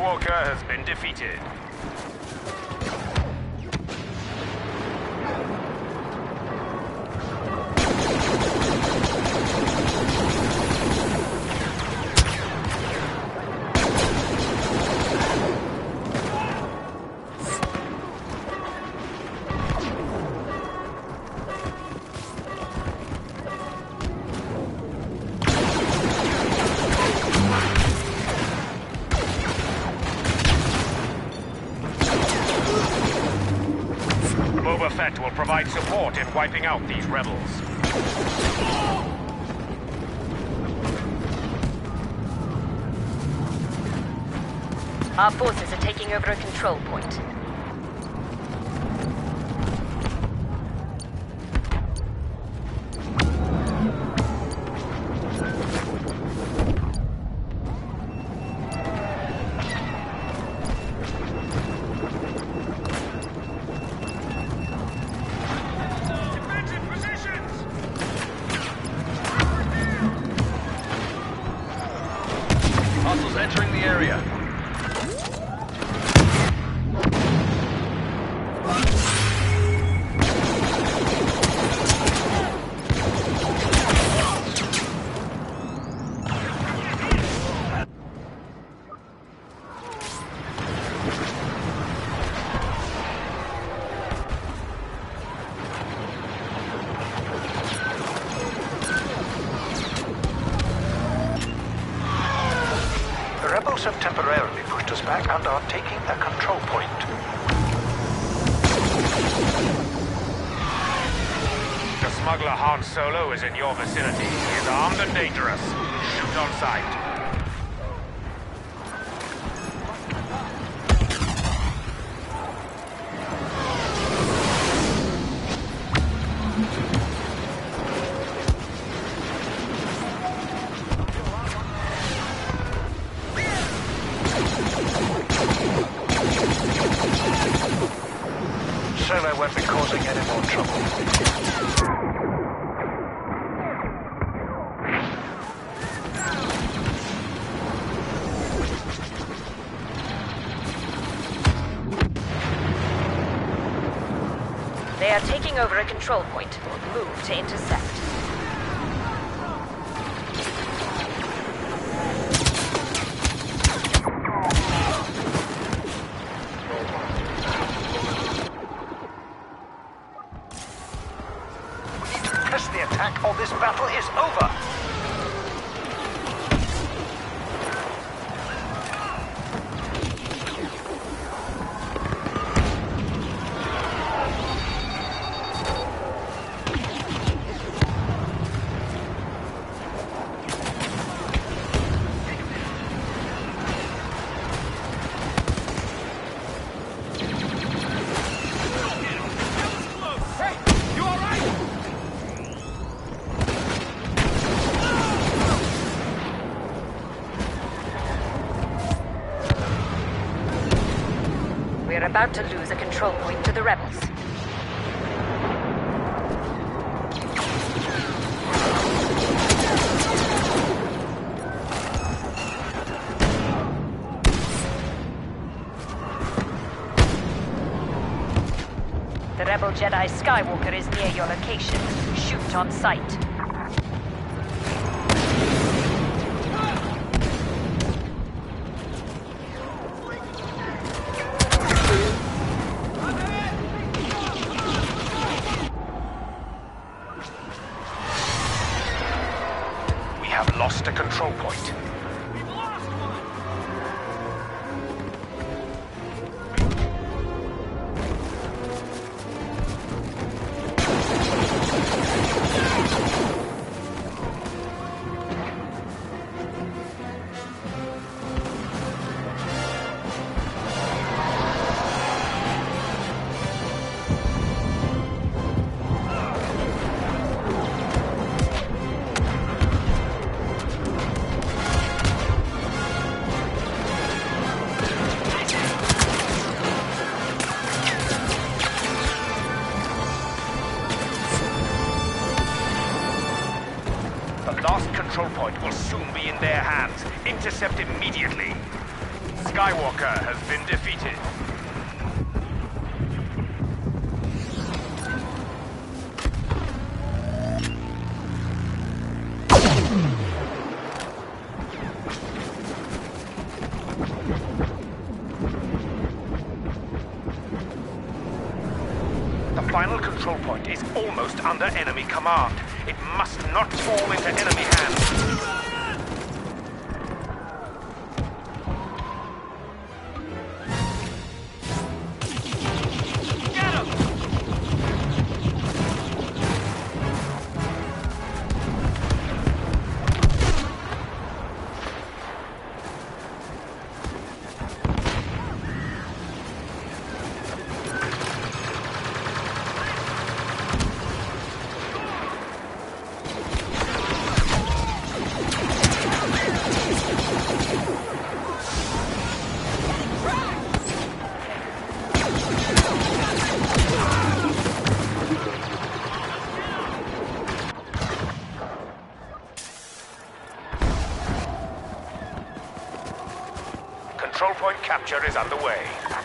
Skywalker has been defeated. Boba Fett will provide support in wiping out these rebels. Our forces are taking over a control point. Hostiles entering the area. The rebels have temporarily pushed us back and are taking a control point. The smuggler Han Solo is in your vicinity. He is armed and dangerous. Shoot on sight. Solo won't be causing any more trouble. They are taking over a control point. Move to intercept. Press the attack or this battle is over. We're about to lose a control point to the rebels. The rebel Jedi Skywalker is near your location. Shoot on sight. We have lost a control point. The last control point will soon be in their hands. Intercept immediately. Skywalker has been defeated. The final control point is almost under enemy command. It must not fall into enemy hands. Control point capture is underway.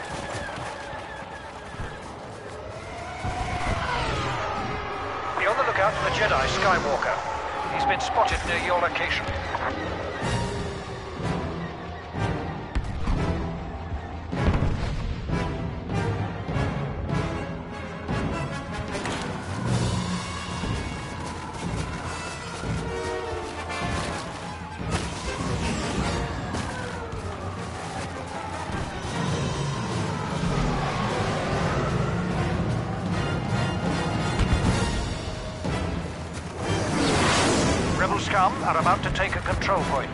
Be on the lookout for the Jedi Skywalker. He's been spotted near your location. Rebel scum are about to take a control point.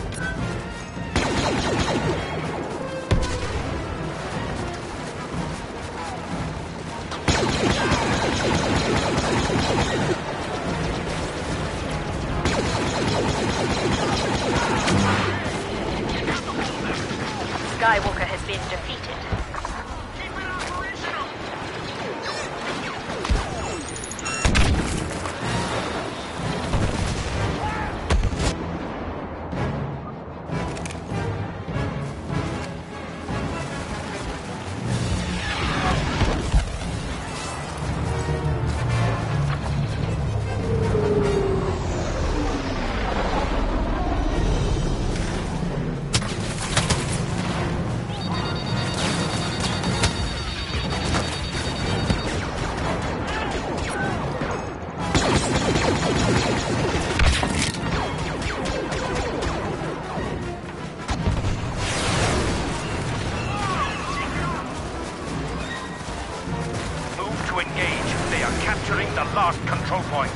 Skywalker has been defeated. Capturing the last control point.